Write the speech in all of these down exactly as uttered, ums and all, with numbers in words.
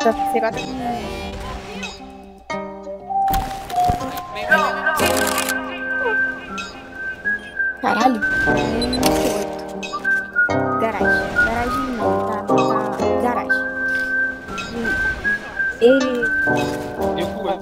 Você gosta de... Caralho. vinte e oito. Garagem. Garagem não, tá, tá, tá. Garagem. Ele... Eu fui.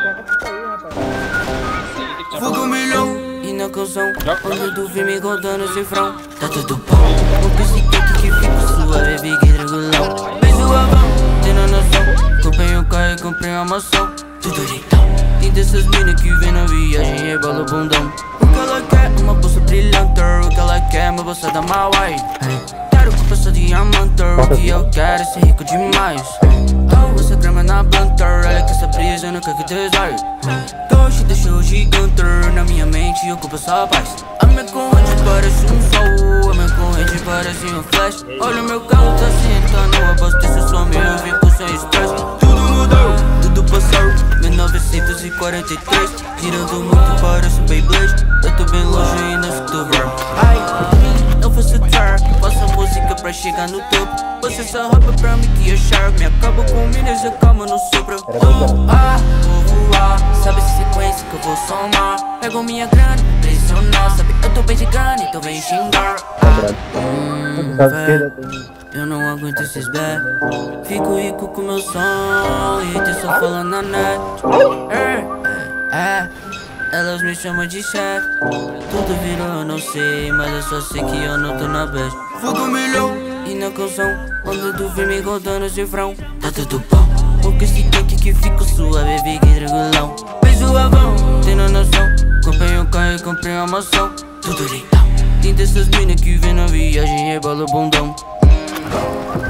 Fogo milhão e na canção quando tu vem me rodando esse frão. Tá tudo bom, porque esse quente que fica suave é big regulão. Beijo a mão, tendo noção. Comprei um carro e comprei uma maçã. Tudo leitão. Tem dessas minas que vem na viagem e rebola o bundão. O que ela quer, uma bolsa brilhante. O que ela quer, uma bolsa da Mawai. Quero com bolsa de diamante. O que eu quero é ser rico demais. Oh, essa grama na banter. Olha que essa brisa não quer que desaire. Doce deixou gigante na minha mente, ocupa só paz. A minha corrente parece um sol, a minha corrente parece um flash. Olha o meu carro tá sentando, abasteço só meu, fico sem estresse. Tudo mudou, tudo passou, mil novecentos e quarenta e três. Girando muito parece um Beyblade. Eu tô bem longe e não escuto verbo. Ai, não faço turn, faço música pra chegar no topo. Você só rouba pra mim que é shark. Me acabo com milhas e calma no sopro. Oh, ah, vou voar, sabe essa sequência que eu vou somar. Pego minha grana, pressionar, sabe eu tô bem de grana, então vem xingar. Hum, véi, eu não aguento esses bé. Fico rico com meu som e te só falando na net. É, é, elas me chamam de chefe. Tudo virou, eu não sei, mas eu só sei que eu não tô na best. Fogo milhão e na canção quando tu vem me rodando esse frão. Tá tudo bom, porque esse tanque que fica suave é big regulão. Beijo a mão, tendo noção. Comprei um carro e comprei uma maçã. Tudo leitão. Tem dessas minas que vem na viagem e rebola o bundão.